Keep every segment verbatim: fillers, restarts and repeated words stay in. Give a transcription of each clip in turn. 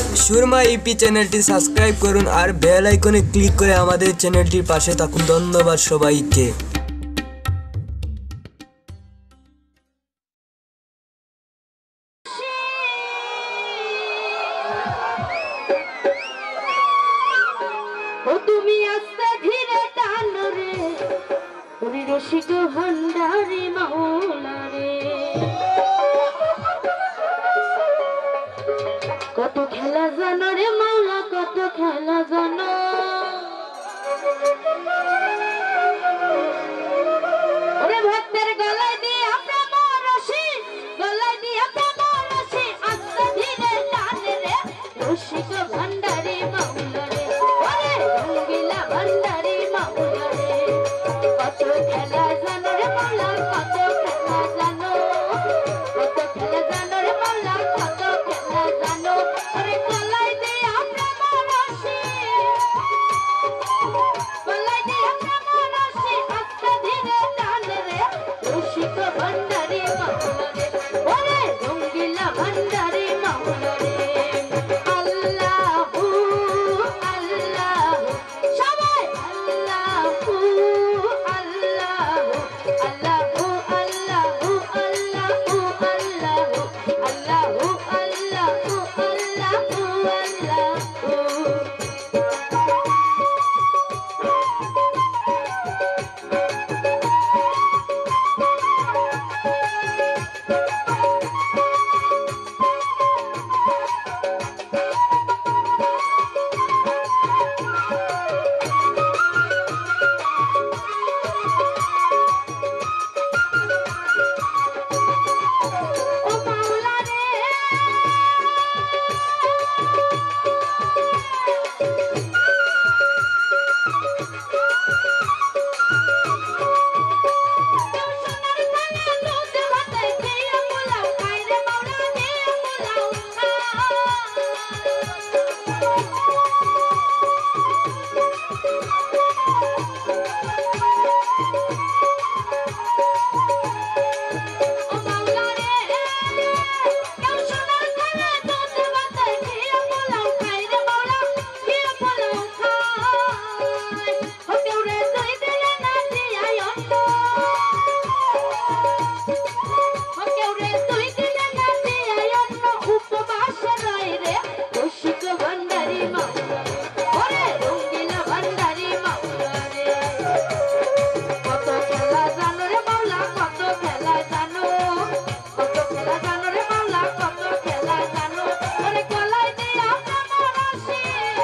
Surma E P চ্যানেলটি subscribe করুন আর bell আইকনে ক্লিক করে আমাদের চ্যানেলটির পাশে থাকুন। ধন্যবাদ সবাইকে। তুমি আস্তে ধীরে টানো রে ওরে রসিক ভান্ডারে মাওলা রে, কত খেলা জানো রে মাওলা, কত খেলা জানো। ওরে ভক্তের গলায় দিয়ে আমরা রশি, গলায় দিয়ে আমরা রশি, আস্তে ধীরে টানে রে রসিক ভান্ডারে মাওলা রে, ওরে রঙ্গিলা ভান্ডারে মাওলা রে, কত খেলা জানো রে মাওলা, কত খেলা জানো, কত খেলা জানো রে মাওলা, কত খেলা জানো। ওরে গলায় দিয়ে আমরা রশি, গলায় দিয়ে আমরা রশি, আস্তে ধীরে টানে রে রসিক ভান্ডারে মাওলা রে, ওরে রঙ্গিলা ভান্ডারে মাওলা রে। আল্লাহু আল্লাহু সবাই আল্লাহু আল্লাহু আল্লাহু আল্লাহু আল্লাহু আল্লাহু আল্লাহু আল্লাহু আল্লাহু আল্লাহু। ও মাওলা রে, সোনার থালা দুধ ভাতে খেয়ে পোলাও খাই রে মাওলা দিয়ে পোলাও ও মাওলা রে, কেউ সোনার থালা দুধ ভাতে খেয়ে পোলাও খাই রে মাওলা দিয়ে পোলাও খাই। ও কেউ রে তুই দিলে না দিয়াই অন্ন, ও কেউ রে তুই দিলে না দিয়াই অন্ন, উপবাসে রয় রে রসিক ভান্ডারি মাওলা রে, ওরে রঙ্গিলা ভান্ডারি মাওলা রে, কত খেলা জানো রে মাওলা, কত খেলা জানো, কত খেলা জানো রে মাওলা, কত খেলা জানো। ওরে গলায় দিয়ে আমরা রশি,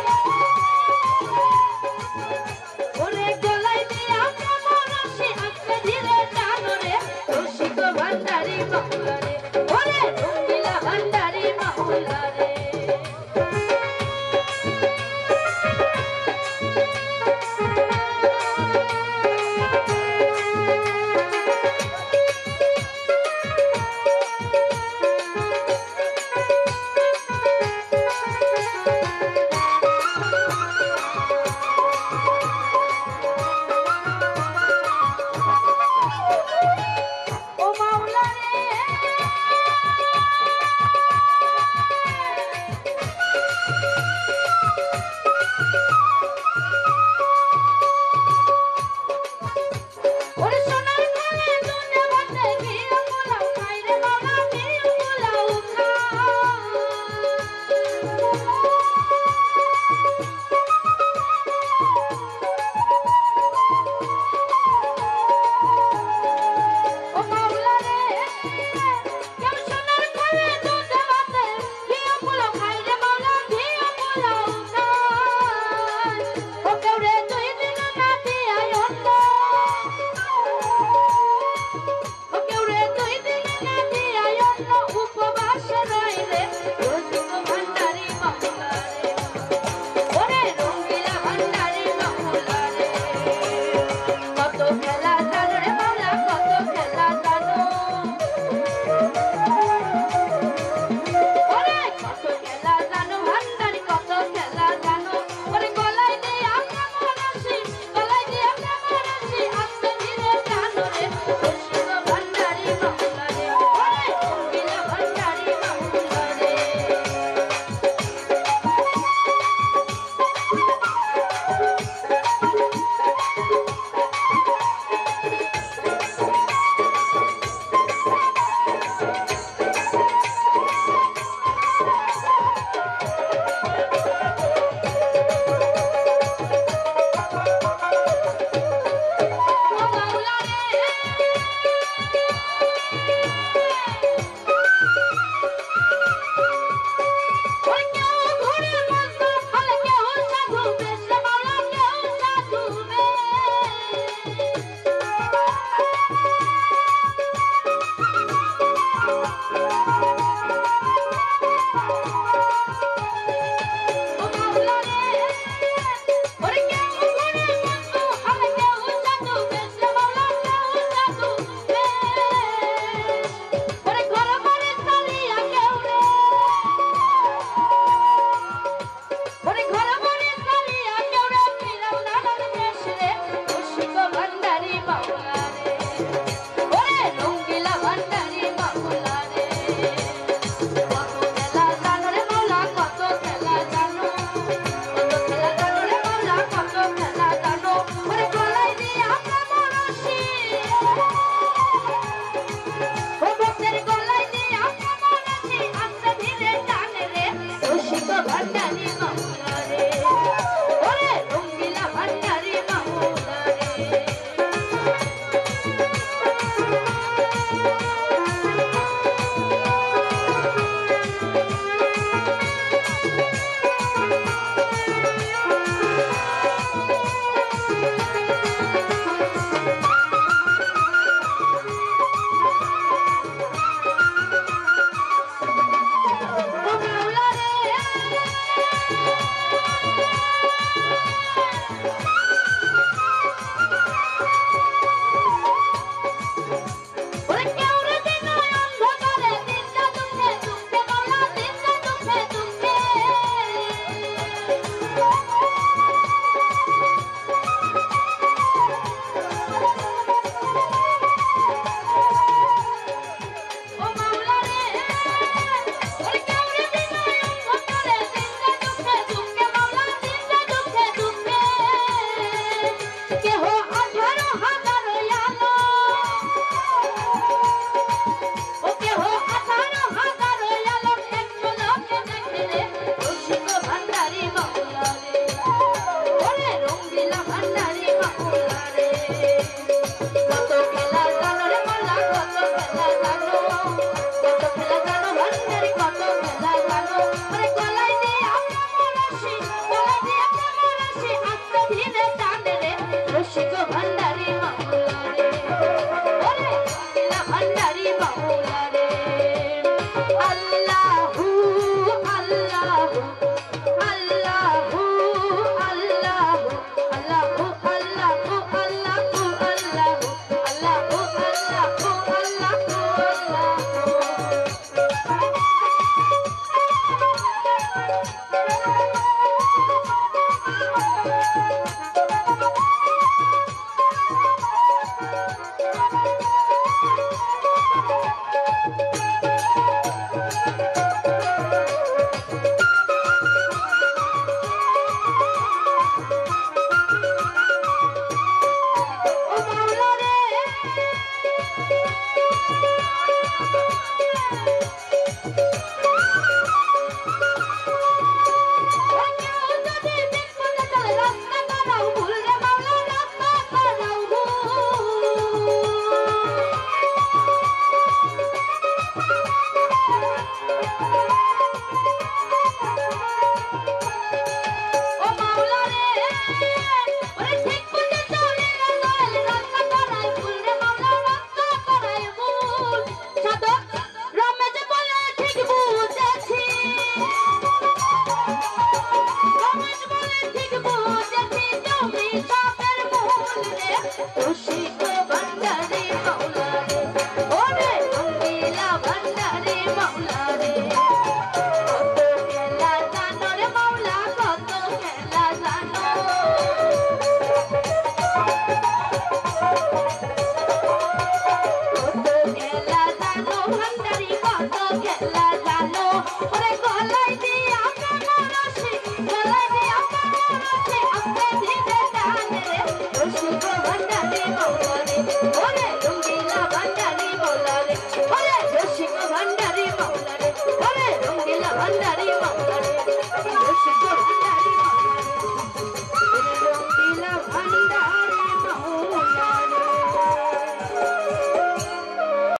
ওরে গলায় দিয়ে আমরা রশি, আস্তে ধীরে টানো রে রসিক ভান্ডারি মাওলা রে, ওরে রঙ্গিলা ভান্ডারি মাওলা রে। ও মাওলা রে, ওরে সোনার থালা দুধ ভাতে খেয়ে পোলাও খাই রে মাওলা দিয়ে পোলাও খাই। ও মাওলা রে, কেউ সোনার থালা দুধ ভাতে খেয়ে পোলাও খাই রে মাওলা দিয়ে পোলাও খাই। ও কেউ রে তুই দিলে না দিয়াই অন্ন, ও কেউ রে তুই দিলে না দিয়াই অন্ন, উপবাসে রয় রে রসিক ভান্ডারি মাওলা ওরে কেউ ঘুরে বলতো ফল কেউ সাধু বেশ মাওলা কেউ সাধু ভান্ডারি বাংলা রে